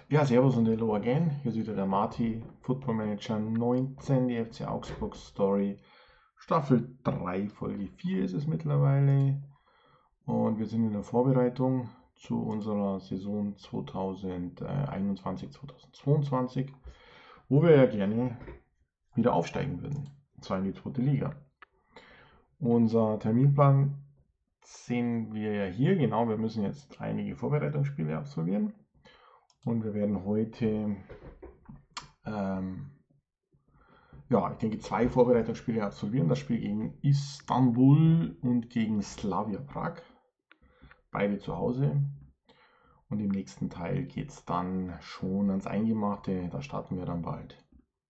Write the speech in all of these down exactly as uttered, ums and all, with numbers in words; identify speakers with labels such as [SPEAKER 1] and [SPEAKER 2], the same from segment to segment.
[SPEAKER 1] Ja, servus und hello again. Hier ist wieder der Marty, Football Manager neunzehn, die F C Augsburg Story. Staffel drei, Folge vier ist es mittlerweile. Und wir sind in der Vorbereitung zu unserer Saison zweitausendeinundzwanzig zweitausendzweiundzwanzig, wo wir ja gerne wieder aufsteigen würden. Und zwar in die zweite Liga. Unser Terminplan sehen wir ja hier. Genau, wir müssen jetzt einige Vorbereitungsspiele absolvieren. Und wir werden heute, ähm, ja, ich denke, zwei Vorbereitungsspiele absolvieren. Das Spiel gegen Istanbul und gegen Slavia Prag. Beide zu Hause. Und im nächsten Teil geht es dann schon ans Eingemachte. Da starten wir dann bald.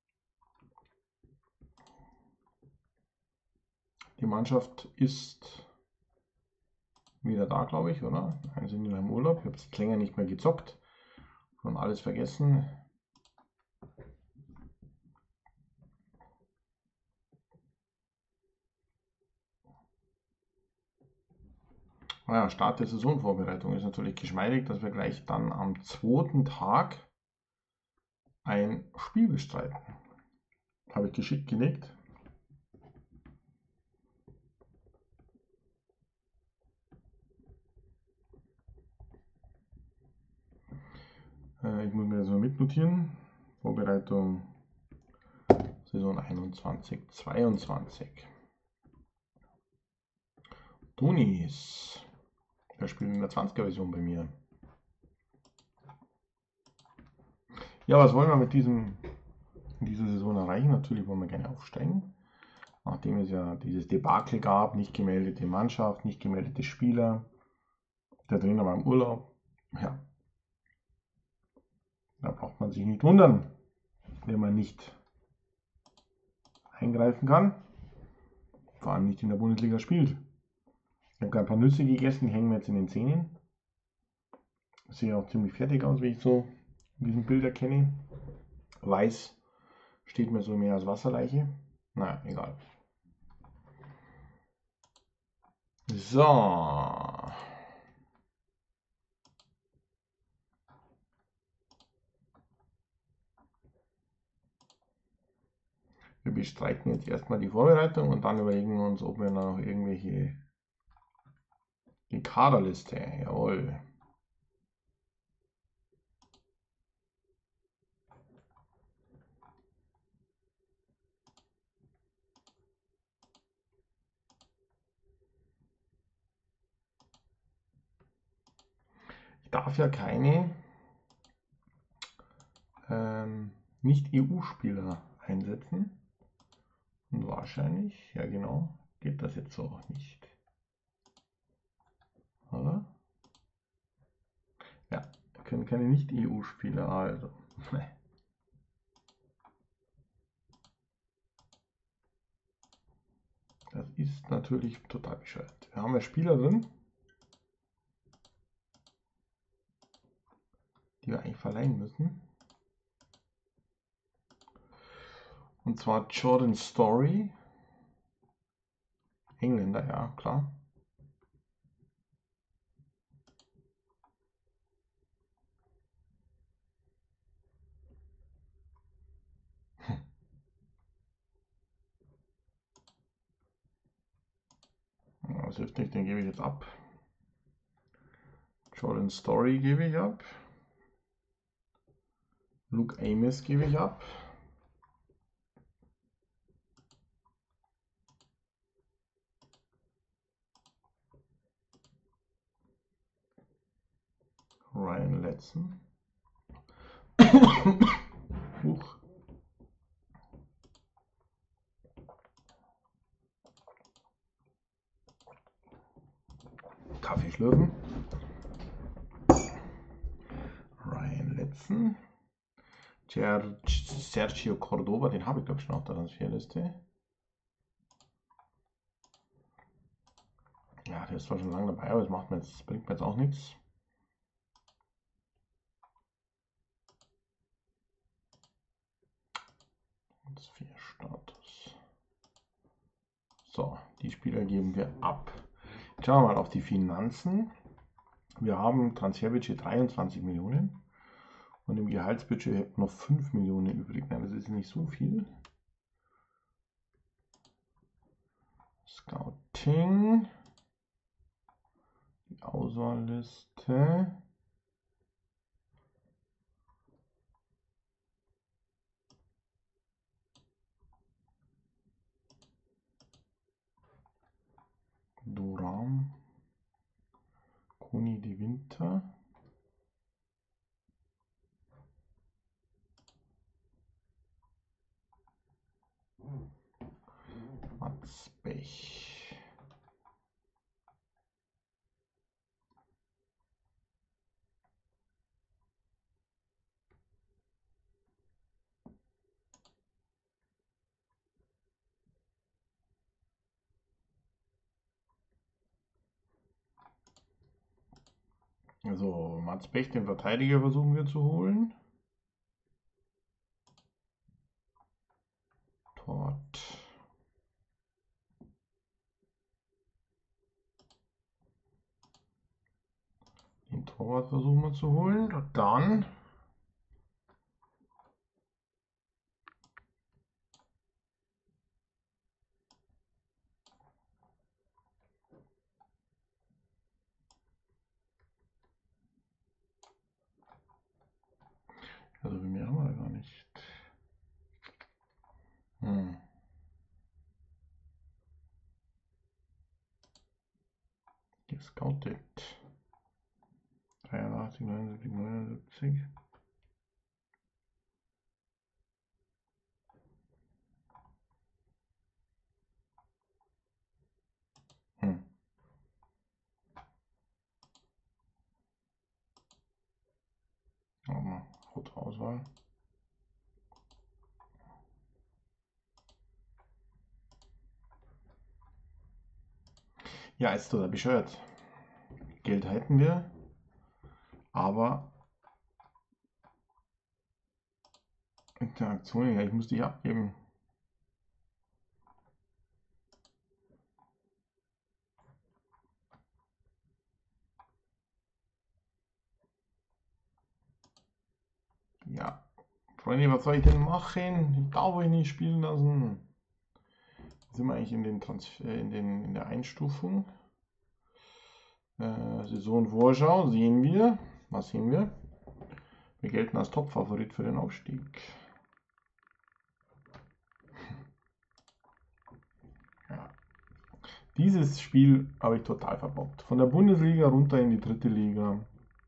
[SPEAKER 1] Die Mannschaft ist wieder da, glaube ich, oder? Nein, sind in einem Urlaub. Ich habe es länger nicht mehr gezockt. Schon alles vergessen. Naja, Start der Saisonvorbereitung ist natürlich geschmeidig, dass wir gleich dann am zweiten Tag ein Spiel bestreiten. Habe ich geschickt gelegt. Äh, ich muss mir das mal mitnotieren. Vorbereitung Saison einundzwanzig zweiundzwanzig. Tunis. Der spielt in der zwanziger Version bei mir. Ja, was wollen wir mit diesem, in dieser Saison erreichen? Natürlich wollen wir gerne aufsteigen. Nachdem es ja dieses Debakel gab, nicht gemeldete Mannschaft, nicht gemeldete Spieler. Der Trainer war im Urlaub. Ja, da braucht man sich nicht wundern, wenn man nicht eingreifen kann. Vor allem nicht in der Bundesliga spielt. Ich habe ein paar Nüsse gegessen, die hängen mir jetzt in den Zähnen. Sehe auch ziemlich fertig aus, wie ich so in diesem Bild erkenne. Weiß steht mir so mehr als Wasserleiche. Naja, egal. So. Wir bestreiten jetzt erstmal die Vorbereitung und dann überlegen wir uns, ob wir noch irgendwelche. Die Kaderliste, jawohl. Ich darf ja keine ähm, Nicht-E U-Spieler einsetzen. Und wahrscheinlich, ja genau, geht das jetzt so auch nicht. Oder? Ja, wir können keine Nicht-E U-Spieler, also. Das ist natürlich total bescheuert. Wir haben ja Spieler drin, die wir eigentlich verleihen müssen. Und zwar Jordan Story. Engländer, ja, klar. Das hilft nicht, den gebe ich jetzt ab. Jordan Story gebe ich ab. Luke Amos gebe ich ab. Ryan Letson. Huch. Kaffee schlürfen. Ryan Letson. Sergio Cordova, den habe ich glaube ich schon auf der Transferliste. Ja, der ist zwar schon lange dabei, aber das macht mir jetzt, bringt mir jetzt auch nichts. Status. So, die Spieler geben wir ab. Schauen wir mal auf die Finanzen. Wir haben Transferbudget dreiundzwanzig Millionen Und im Gehaltsbudget hätten wir noch fünf Millionen übrig. Nein, das ist nicht so viel. Scouting. Die Auswahlliste. Doram. Koni de Winter. Mats Bech. Also Mats Bech, den Verteidiger, versuchen wir zu holen. Torwart. Den Torwart versuchen wir zu holen. Und dann also mehr haben wir gar nicht. Hm. Gescoutet. dreiundachtzig, neunundsiebzig, neunundsiebzig. Hm. Aber rote Auswahl. Ja, ist total bescheuert. Geld hätten wir, aber Interaktion, ja, ich muss dich abgeben. Ja, Freunde, was soll ich denn machen? Ich darf euch nicht spielen lassen. Jetzt sind wir eigentlich in, den Transfer, in, den, in der Einstufung. Äh, Saisonvorschau sehen wir. Was sehen wir? Wir gelten als Top-Favorit für den Aufstieg. Ja. Dieses Spiel habe ich total verbockt. Von der Bundesliga runter in die dritte Liga.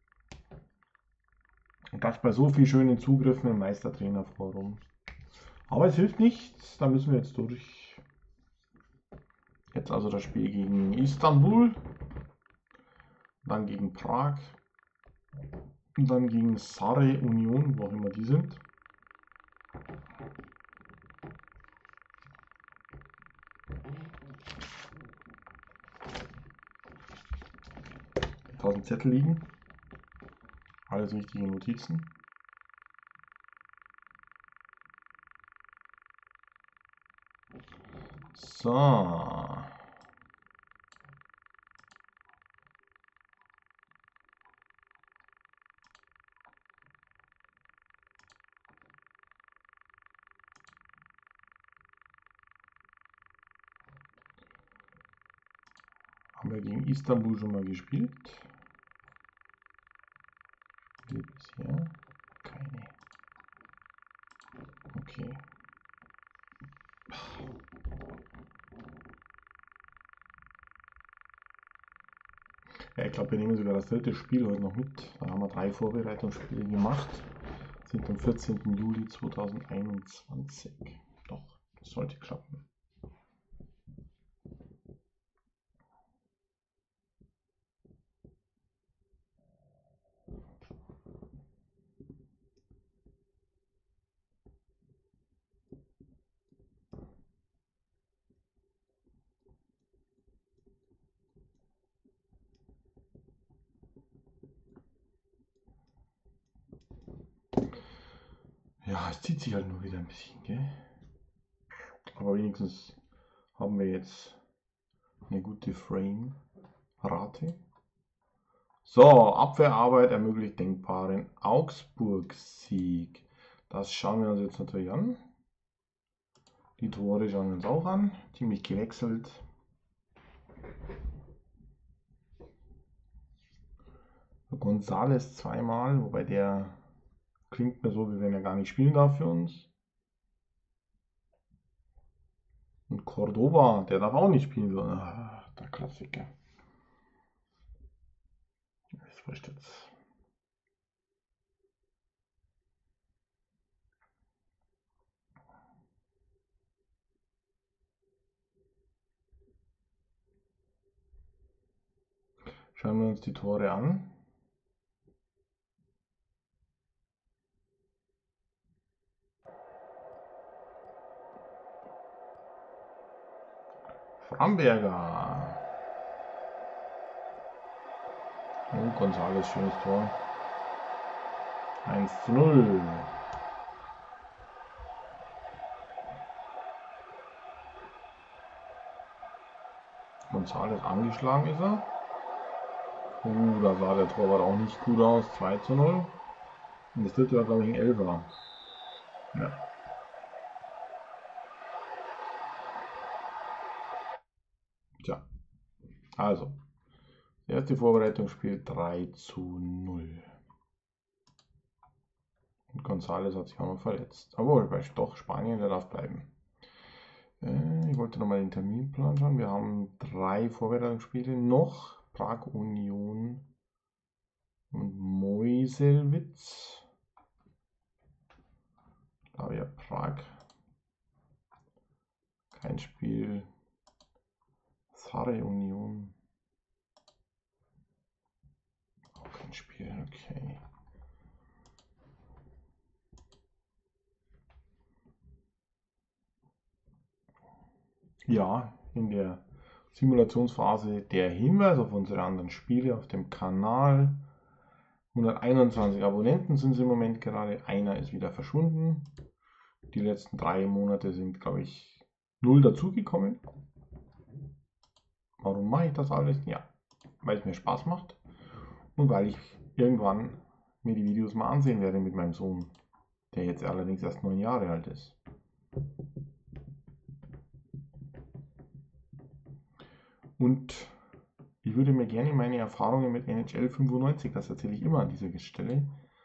[SPEAKER 1] Und das bei so vielen schönen Zugriffen im Meistertrainerforum. Aber es hilft nichts, da müssen wir jetzt durch. Jetzt also das Spiel gegen Istanbul, dann gegen Prag und dann gegen Sarre Union, wo auch immer die sind. tausend Zettel liegen, alles wichtige Notizen. So. Haben wir gegen Istanbul schon mal gespielt? Spiele bisher keine. Okay. Ja, ich glaube, wir nehmen sogar das dritte Spiel heute noch mit. Da haben wir drei Vorbereitungsspiele gemacht. Das sind am vierzehnten Juli zweitausendeinundzwanzig. Doch, das sollte klappen. Ja, es zieht sich halt nur wieder ein bisschen, gell? Aber wenigstens haben wir jetzt eine gute Frame-Rate. So, Abwehrarbeit ermöglicht denkbaren Augsburg-Sieg. Das schauen wir uns jetzt natürlich an. Die Tore schauen wir uns auch an. Ziemlich gewechselt. Gonzales zweimal, wobei der klingt mir so, wie wenn er gar nicht spielen darf für uns. Und Cordoba, der darf auch nicht spielen. Ah, der Klassiker. Das wurscht jetzt. Schauen wir uns die Tore an. Framberger. Und Gonzales, schönes Tor. eins zu null. Gonzales angeschlagen ist er. Uh, da sah der Torwart auch nicht gut aus. zwei zu null. Und das dritte war, glaube ich, ein Elfer. Ja. Tja. Also. Das erste Vorbereitungsspiel drei zu null. Und Gonzales hat sich auch noch verletzt. Obwohl, bei doch Spanien, der darf bleiben. Äh, ich wollte nochmal den Terminplan schauen. Wir haben drei Vorbereitungsspiele noch. Prag Union und Meuselwitz. Slavia Prag. Kein Spiel. Sarre Union. Auch kein Spiel, okay. Ja, in der Simulationsphase der Hinweis auf unsere anderen Spiele auf dem Kanal. hunderteinundzwanzig Abonnenten sind es im Moment gerade. Einer ist wieder verschwunden. Die letzten drei Monate sind, glaube ich, null dazugekommen. Warum mache ich das alles? Ja, weil es mir Spaß macht und weil ich irgendwann mir die Videos mal ansehen werde mit meinem Sohn, der jetzt allerdings erst neun Jahre alt ist. Und ich würde mir gerne meine Erfahrungen mit N H L fünfundneunzig, das erzähle ich immer an dieser Stelle,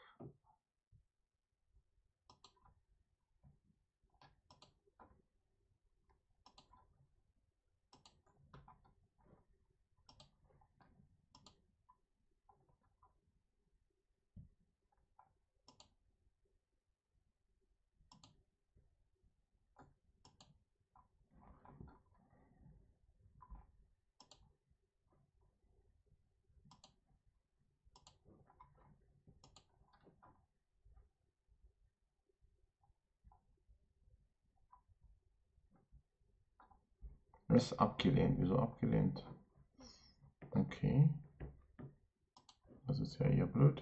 [SPEAKER 1] das ist abgelehnt. Wieso abgelehnt? Okay. Das ist ja eher blöd.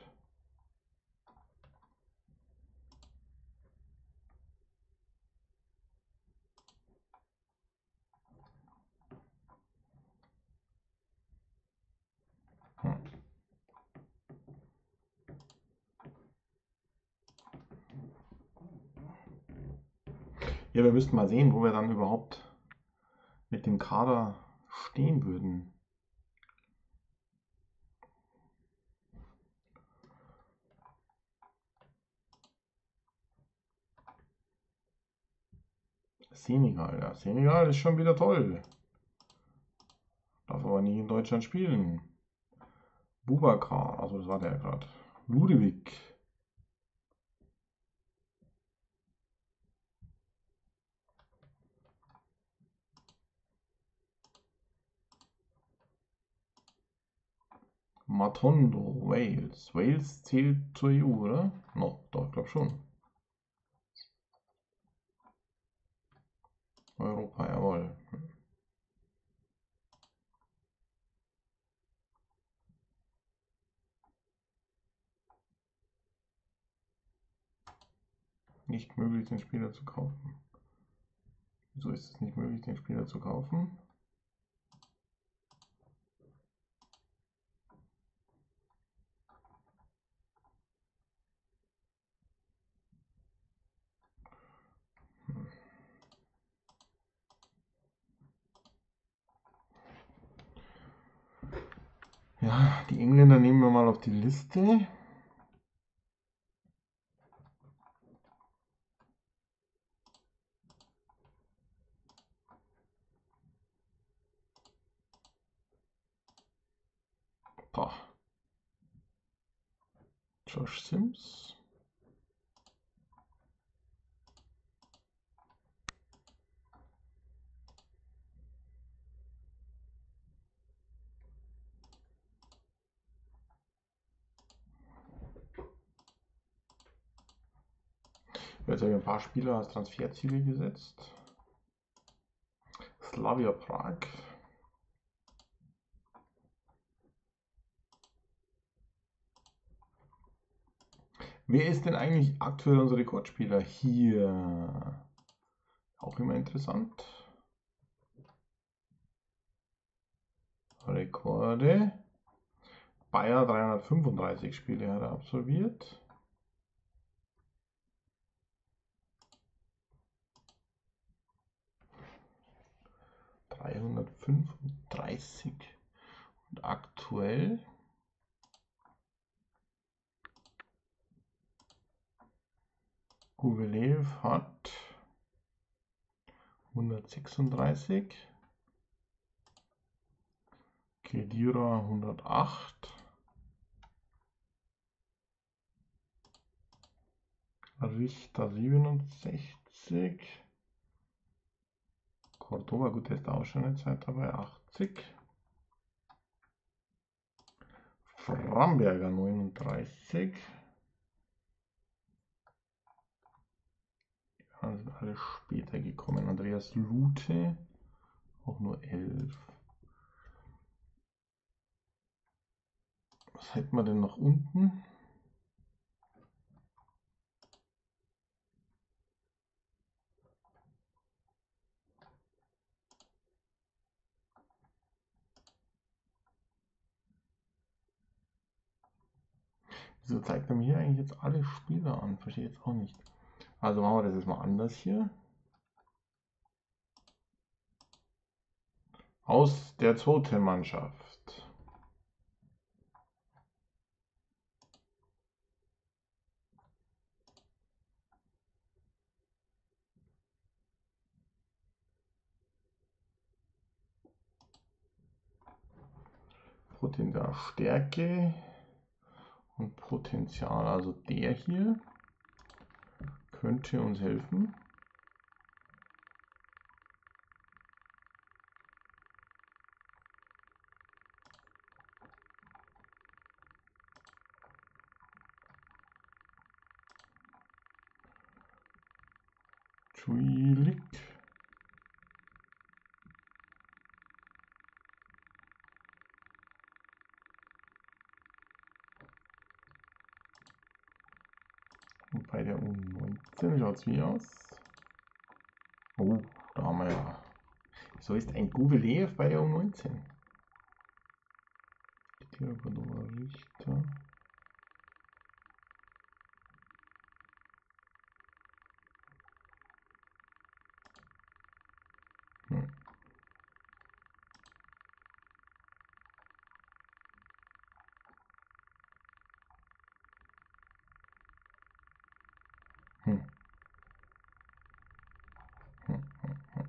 [SPEAKER 1] Hm. Ja, wir müssten mal sehen, wo wir dann überhaupt mit dem Kader stehen würden. Senegal, ja. Senegal ist schon wieder toll. Darf aber nicht in Deutschland spielen. Bubakar, also das war der gerade. Ludewig. Matondo, Wales. Wales zählt zur E U, oder? No, doch, ich glaube schon. Europa, jawohl. Nicht möglich, den Spieler zu kaufen. Wieso ist es nicht möglich, den Spieler zu kaufen? Die Engländer nehmen wir mal auf die Liste. Boah. Josh Sims. Jetzt habe ich ein paar Spieler als Transferziele gesetzt. Slavia Prag. Wer ist denn eigentlich aktuell unser Rekordspieler hier? Auch immer interessant. Rekorde. Bayer dreihundertfünfunddreißig Spiele hat er absolviert. dreihundertfünfunddreißig. Und aktuell Gubelev hat hundertsechsunddreißig. Kedira hundertacht. Richter siebenundsechzig. Cordoba, gut, der ist auch schon eine Zeit dabei, achtzig. Framberger neununddreißig. Ja, sind alle später gekommen. Andreas Lute auch nur elf. Was hätten wir denn noch unten? Wieso zeigt er mir hier eigentlich jetzt alle Spieler an? Verstehe ich jetzt auch nicht. Also machen wir das jetzt mal anders hier. Aus der zweiten Mannschaft. Potenzial Stärke und Potenzial. Also der hier könnte uns helfen. Chuilik. Und bei der U neunzehn schaut es wie aus. Oh, da haben wir ja. So ist ein Gubelev bei der U neunzehn. Richter. Hm. Hm. Hm, hm, hm.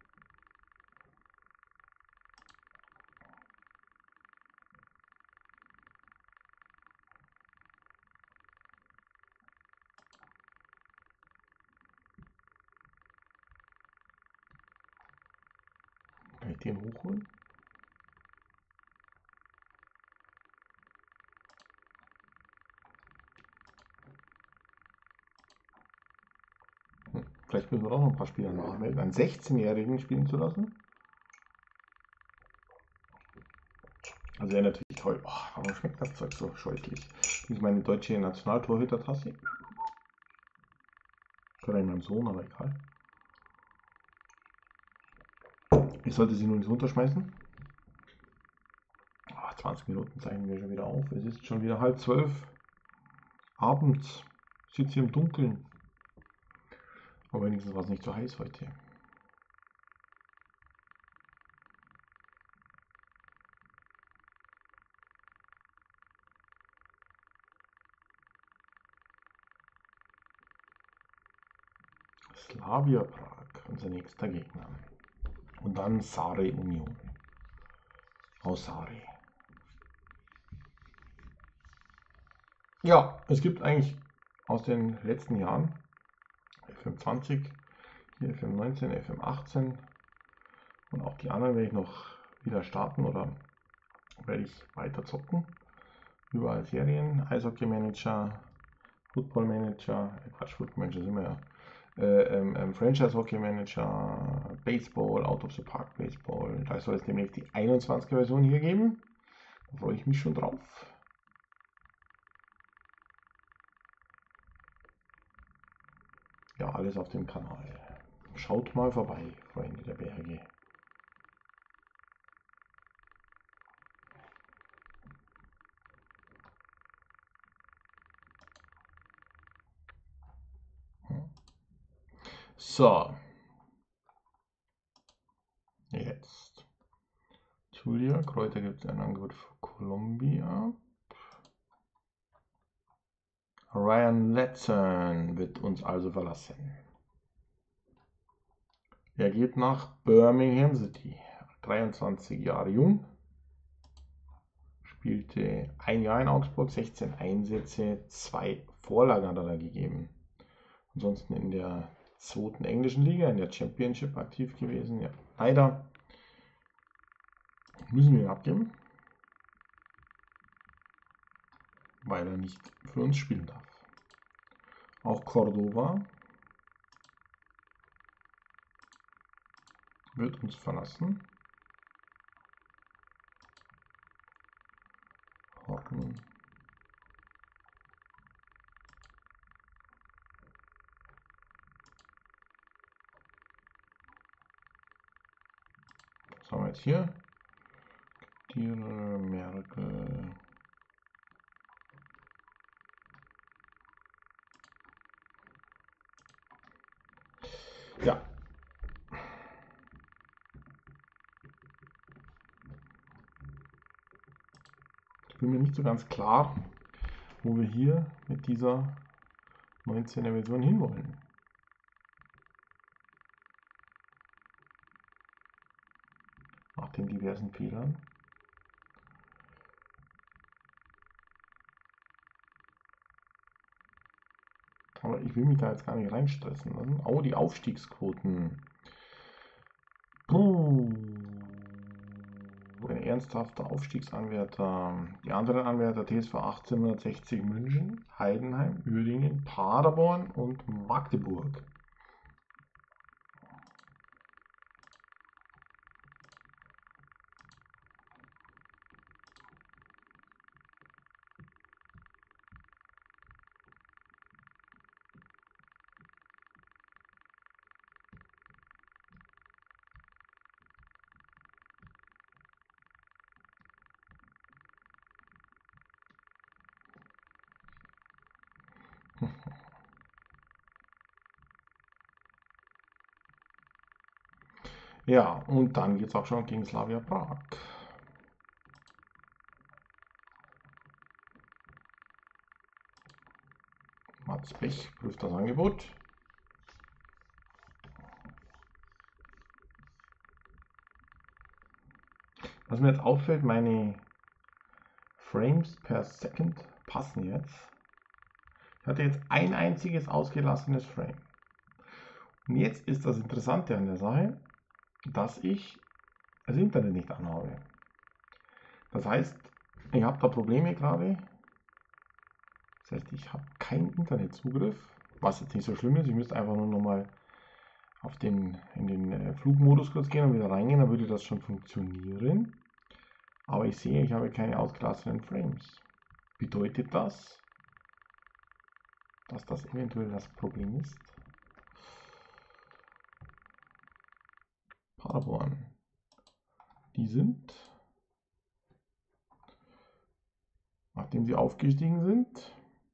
[SPEAKER 1] Kann ich den hochholen? Hm. Vielleicht müssen wir auch noch ein paar Spieler nachmelden, einen sechzehnjährigen spielen zu lassen. Also wäre natürlich toll. Oh, warum schmeckt das Zeug so scheußlich? Das ist meine deutsche Nationaltorhüter-Tasse. Oder meinem Sohn, aber egal. Ich sollte sie nur nicht runterschmeißen. Oh, zwanzig Minuten zeigen wir schon wieder auf. Es ist schon wieder halb zwölf. Abends. Ich sitze hier im Dunkeln. Aber wenigstens war es nicht so heiß heute. Slavia Prag, unser nächster Gegner. Und dann Sarre Union. Aus Sarre. Ja, es gibt eigentlich aus den letzten Jahren F M zwanzig, hier F M neunzehn, F M achtzehn und auch die anderen werde ich noch wieder starten oder werde ich weiter zocken. Überall Serien, Eishockey Manager, Football Manager, äh Quatsch, Football Manager sind wir ja, äh, ähm, ähm, Franchise Hockey Manager, Baseball, Out of the Park Baseball. Da soll es demnächst die einundzwanziger Version hier geben. Da freue ich mich schon drauf. Ja, alles auf dem Kanal. Schaut mal vorbei, Freunde der Berge. So. Jetzt. Julia, Kräuter gibt es ein Angebot für Columbia. Ryan Letson wird uns also verlassen. Er geht nach Birmingham City. dreiundzwanzig Jahre jung. Spielte ein Jahr in Augsburg, sechzehn Einsätze, zwei Vorlagen hat er gegeben. Ansonsten in der zweiten englischen Liga, in der Championship aktiv gewesen. Ja, leider müssen wir ihn abgeben, weil er nicht für uns spielen darf. Auch Cordova wird uns verlassen. Horten. Was haben wir jetzt hier? Tiere, Merkel. Ja. Ich bin mir nicht so ganz klar, wo wir hier mit dieser neunzehner Version hinwollen. Nach den diversen Fehlern. Aber ich will mich da jetzt gar nicht reinstressen lassen. Oh, die Aufstiegsquoten. Puh. Ein ernsthafter Aufstiegsanwärter. Die anderen Anwärter T S V achtzehnhundertsechzig München, Heidenheim, Uerdingen, Paderborn und Magdeburg. Ja, und dann geht es auch schon gegen Slavia Prag. Mats Bech prüft das Angebot. Was mir jetzt auffällt, meine Frames per Second passen jetzt. Ich hatte jetzt ein einziges ausgelassenes Frame. Und jetzt ist das Interessante an der Sache, dass ich das Internet nicht anhabe. Das heißt, ich habe da Probleme gerade. Das heißt, ich habe keinen Internetzugriff, was jetzt nicht so schlimm ist. Ich müsste einfach nur nochmal auf den, in den Flugmodus kurz gehen und wieder reingehen, dann würde das schon funktionieren. Aber ich sehe, ich habe keine ausgelassenen Frames. Bedeutet das, dass das eventuell das Problem ist? Paderborn. Die sind, nachdem sie aufgestiegen sind,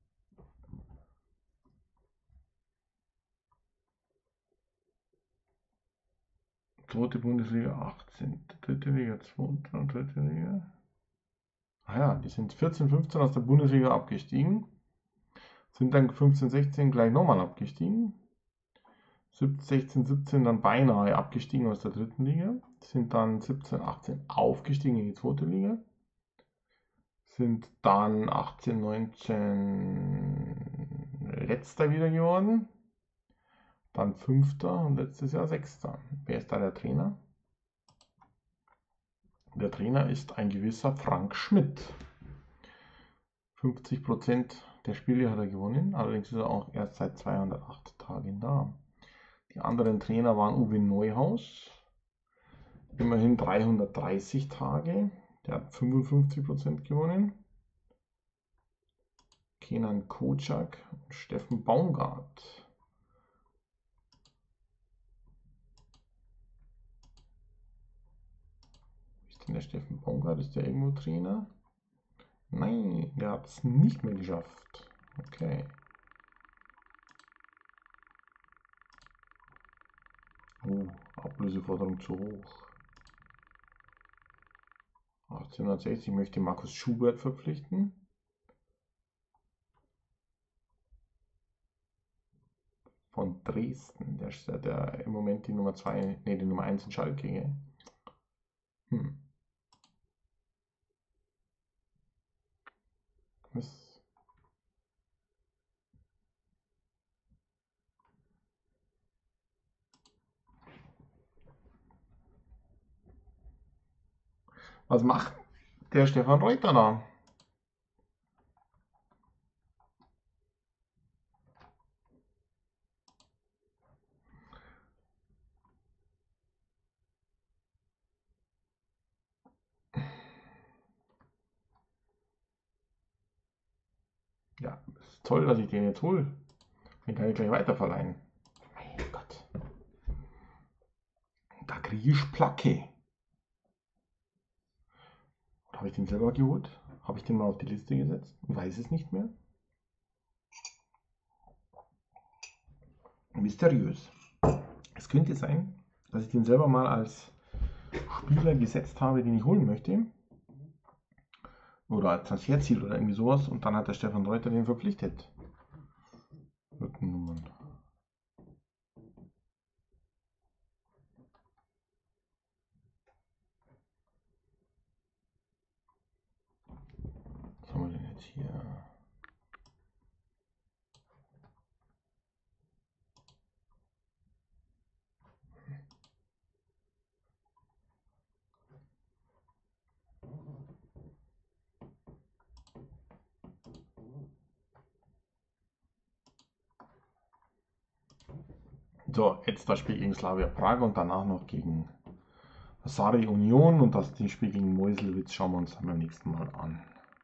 [SPEAKER 1] zweite Bundesliga achtzehn, dritte Liga zweite und dritte Liga. Ah ja, die sind vierzehn, fünfzehn aus der Bundesliga abgestiegen, sind dann fünfzehn, sechzehn gleich nochmal abgestiegen, sechzehn, siebzehn dann beinahe abgestiegen aus der dritten Liga, sind dann siebzehn, achtzehn aufgestiegen in die zweite Liga, sind dann achtzehn, neunzehn letzter wieder geworden, dann fünfter und letztes Jahr sechster. Wer ist da der Trainer? Der Trainer ist ein gewisser Frank Schmidt. fünfzig Prozent der Spiele hat er gewonnen, allerdings ist er auch erst seit zweihundertacht Tagen da. Die anderen Trainer waren Uwe Neuhaus, immerhin dreihundertdreißig Tage, der hat fünfundfünfzig Prozent gewonnen. Kenan Kocak und Steffen Baumgart. Wie ist denn der Steffen Baumgart? Ist der irgendwo Trainer? Nein, der hat es nicht mehr geschafft. Okay. Oh, Ablöseforderung zu hoch. achtzehnhundertsechzig möchte Markus Schubert verpflichten. Von Dresden. Der ist ja der im Moment die Nummer zwei, ne, die Nummer eins in Schalke. Gell? Hm. Was? Was macht der Stefan Reuter da? Ja, ist toll, dass ich den jetzt hole. Den kann ich gleich weiterverleihen. Mein Gott. Da kriege ich Placke. Oder habe ich den selber geholt? Habe ich den mal auf die Liste gesetzt? Und weiß es nicht mehr? Mysteriös. Es könnte sein, dass ich den selber mal als Spieler gesetzt habe, den ich holen möchte. Oder als Transferziel oder irgendwie sowas. Und dann hat der Stefan Reuter den verpflichtet. Rückennummern. Was haben wir denn jetzt hier? So, jetzt das Spiel gegen Slavia Prag und danach noch gegen Sari Union und das Spiel gegen Meuselwitz schauen wir uns dann beim nächsten Mal an.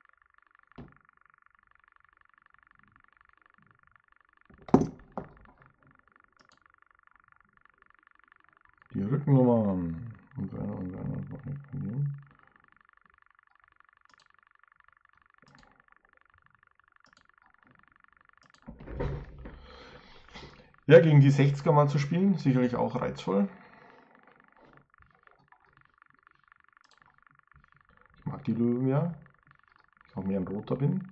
[SPEAKER 1] Die Rückennummern. Und einer und einer noch nicht von dem. Ja, gegen die sechziger mal zu spielen, sicherlich auch reizvoll. Ich mag die Löwen ja. Ich auch mehr ein Roter bin.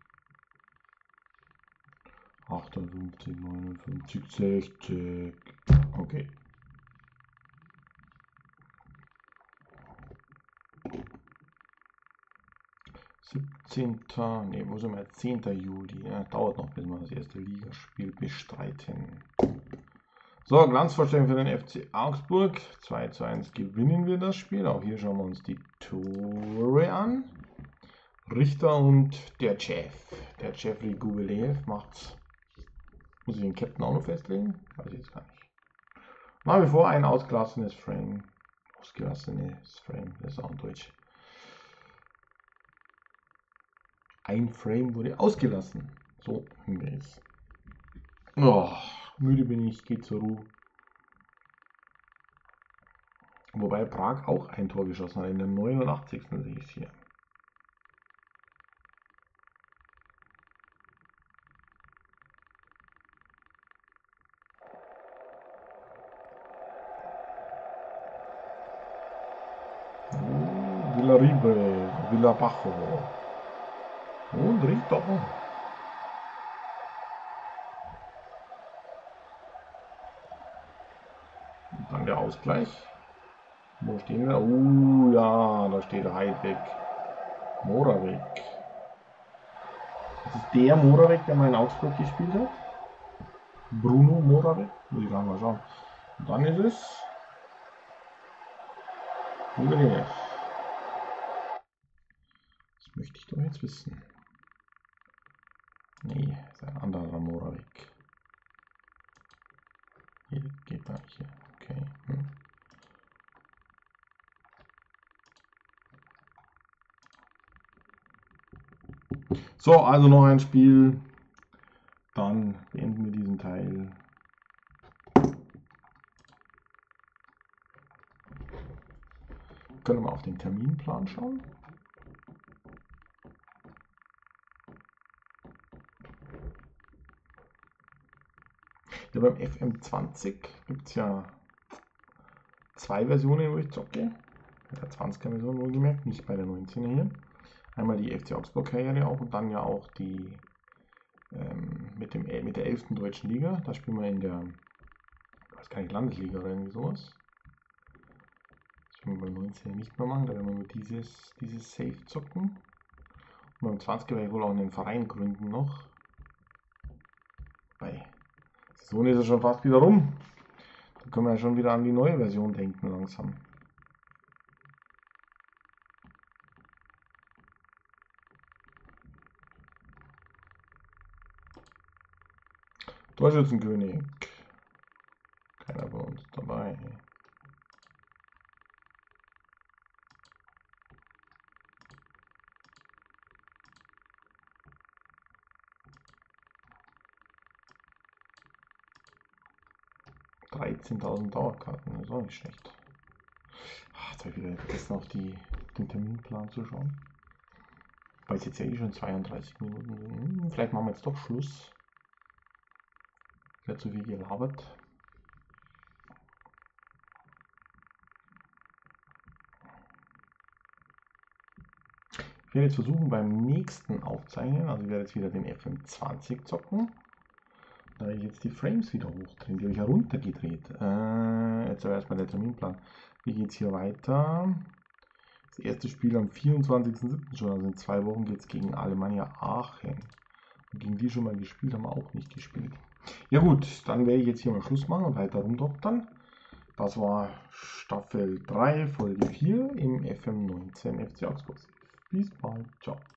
[SPEAKER 1] achtundfünfzig, neunundfünfzig, sechzig. Okay. siebzehnter. Ne, wo sind wir jetzt? zehnter Juli. Ja, dauert noch, bis wir das erste Ligaspiel bestreiten. So, Glanzvorstellung für den F C Augsburg. zwei zu eins gewinnen wir das Spiel. Auch hier schauen wir uns die Tore an. Richter und der Chef. Der Jeffrey Gubelev macht's. Muss ich den Captain auch noch festlegen? Weiß ich jetzt gar nicht. Nach wie vor ein ausgelassenes Frame. Ausgelassenes Frame, das ist auch in Deutsch. Ein Frame wurde ausgelassen. So haben wir es. Oh, müde bin ich, geht zur Ruhe. Wobei Prag auch ein Tor geschossen hat, in der neunundachtzigsten sehe ich es hier. Oh, Villaribre, Villapajo. Und Richter. Dann der Ausgleich. Wo stehen wir? Oh ja, da steht Heidbeck. Moravec. Das ist der Moravec, der mal in Augsburg gespielt hat. Bruno Moravec. Muss ich gerade mal schauen. Und dann ist es Ungerecht. Das möchte ich doch jetzt wissen. Nee, ist ein anderer Moravec. Hier geht gar nicht hier. Okay. Hm. So, also noch ein Spiel. Dann beenden wir diesen Teil. Können wir auf den Terminplan schauen. Ja, beim F M zwanzig gibt es ja zwei Versionen, wo ich zocke. Bei der zwanziger Version wohlgemerkt, nicht bei der neunzehner hier. Einmal die F C Augsburg Karriere auch und dann ja auch die ähm, mit, dem, mit der elften deutschen Liga. Da spielen wir in der, ich weiß gar nicht, Landesliga oder irgendwie sowas. Das werden wir beim neunzehner nicht mehr machen, da werden wir nur dieses, dieses Safe zocken. Und beim zwanziger werde ich wohl auch einen Verein gründen noch. Bei Saison ist es schon fast wieder rum. Da können wir ja schon wieder an die neue Version denken langsam. Torschützenkönig. Keiner bei uns dabei. dreizehntausend Dauerkarten, das ist auch nicht schlecht. Ach, jetzt habe ich wieder vergessen, auf die, den Terminplan zu schauen. Weil es jetzt ja eh schon zweiunddreißig Minuten sind. Hm, vielleicht machen wir jetzt doch Schluss. Ich werde zu viel gelabert. Ich werde jetzt versuchen beim nächsten Aufzeichnen, also ich werde jetzt wieder den F M zwanzig zocken. Da ich jetzt die Frames wieder hochdrehen, die habe ich heruntergedreht. Äh, jetzt aber erstmal der Terminplan. Wie geht es hier weiter? Das erste Spiel am vierundzwanzigsten siebten schon, also in zwei Wochen geht es gegen Alemannia Aachen. Und gegen die schon mal gespielt, haben wir auch nicht gespielt. Ja gut, dann werde ich jetzt hier mal Schluss machen und weiter rumdoktern. Das war Staffel drei, Folge vier im F M neunzehn F C Augsburg. Bis bald, ciao.